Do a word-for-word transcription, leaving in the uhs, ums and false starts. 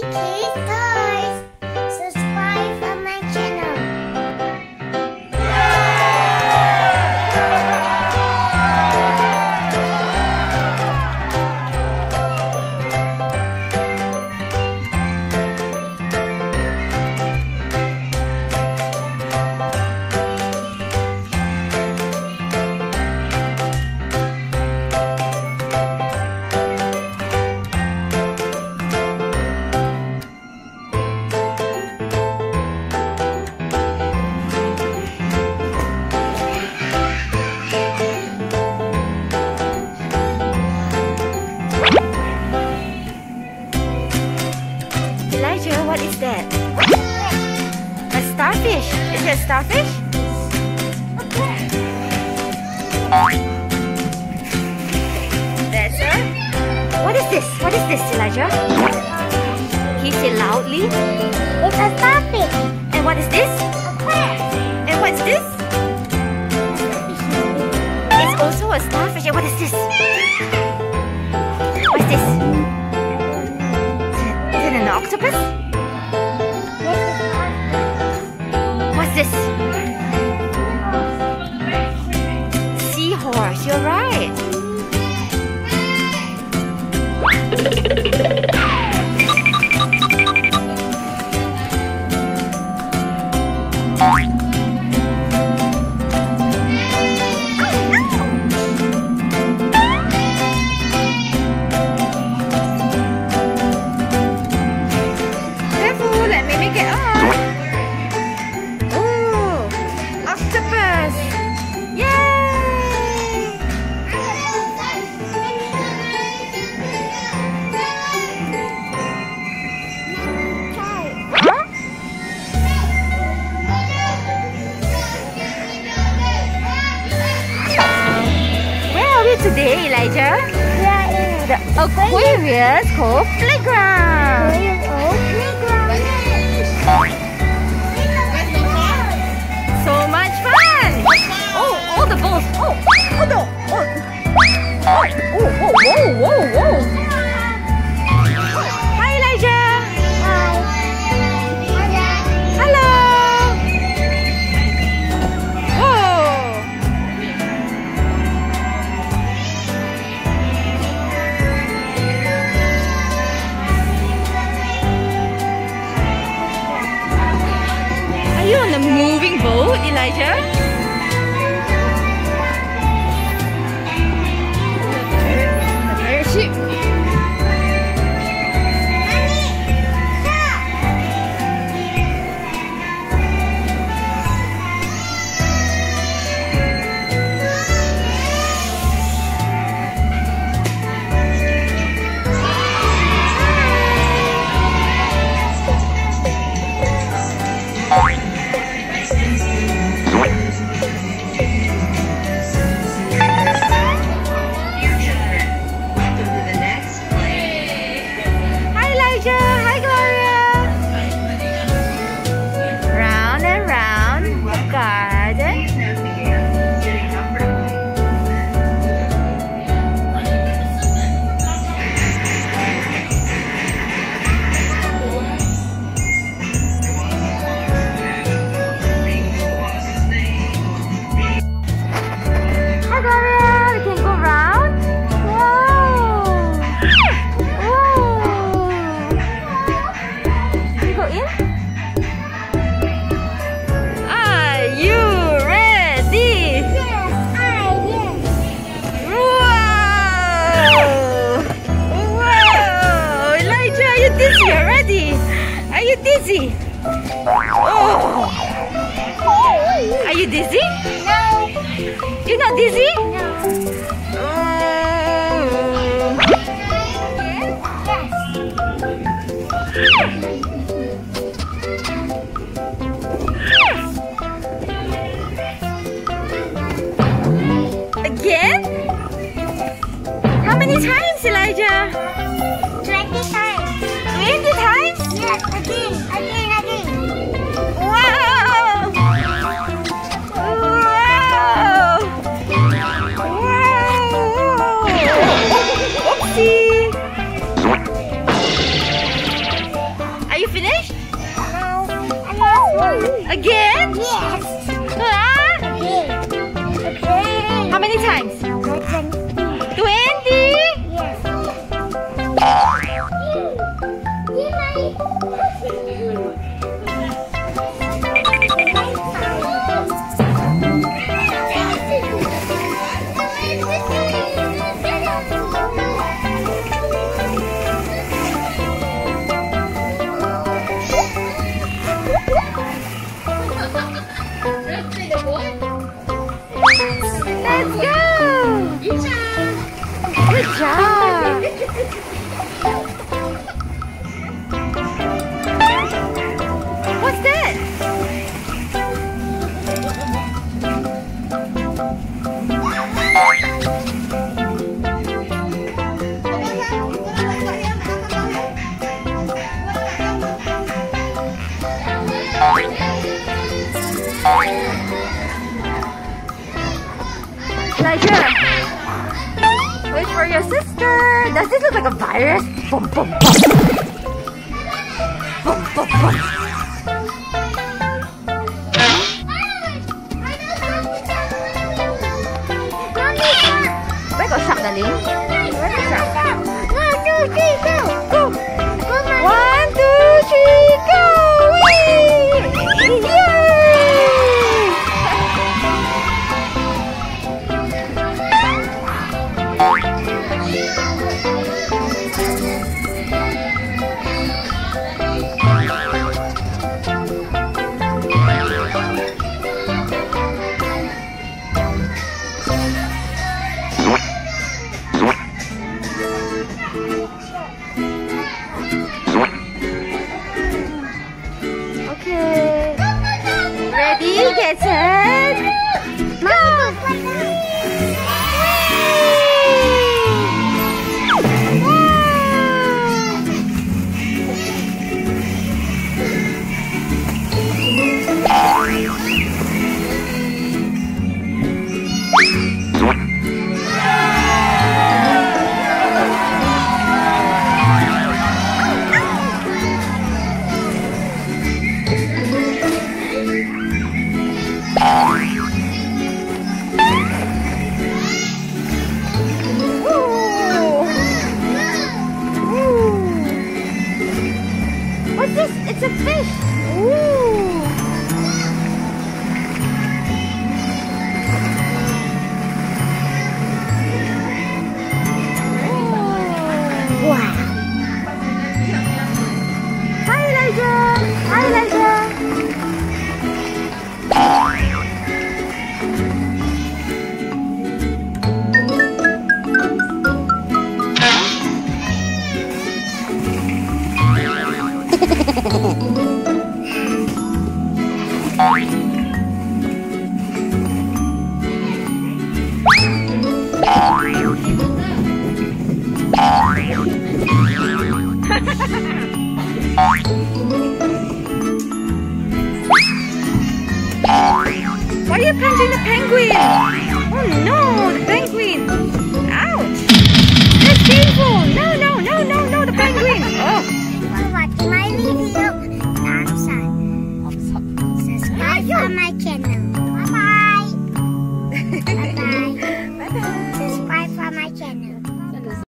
Please guys, subscribe for my channel. Elijah, what is that? A starfish. Is it a starfish? That's it. What is this? What is this, Elijah? Can you say loudly? It's a starfish. And what is this? Aquarius. And what's this? It's also a starfish. And what is this? What's this? Is it an octopus? What's this? Seahorse. You're right. Careful, let me make it on. Ooh, octopus. Yay! Huh? Where are we today, Elijah? We are in The Aquarius Cove Playground. Aquarius old playground. So much fun! Oh, all the balls! Oh, oh no! Oh, oh, oh, whoa, whoa, whoa, whoa! Hi, Elijah! Hello! Whoa! Are you on a moving boat, Elijah? Ship. Hi, Elijah. Hi, Gloria. Round and round the garden. Hi, Gloria. We can go round. Wow. Whoa. Can you go in? Are you ready? Yes, I am. Whoa! Whoa! Elijah, are you dizzy already? Are you dizzy? Oh! Are you dizzy? No. You're not dizzy? No. Oh. Again? How many times, Elijah? Twenty times. twenty times? Yes, again, again, again. Wow! Wow! Wow! Again? Yes. Ah? Okay. Okay. How many times? Twenty. Twenty? Yes. Let's go! Good job! What's that? Elijah, wait for your sister. Does this look like a virus? Boom, boom, boom. Boom, boom, boom. Where go shark, darling? Where go shark? One, two, three, go. Go. One, two, three, go. Whee! Yay! Okay. Ready, get set, go! What's this? It's a fish. Ooh. Wow. Hi, Elijah. Hi, Elijah. Why are you punching the penguin? Oh no, the penguin!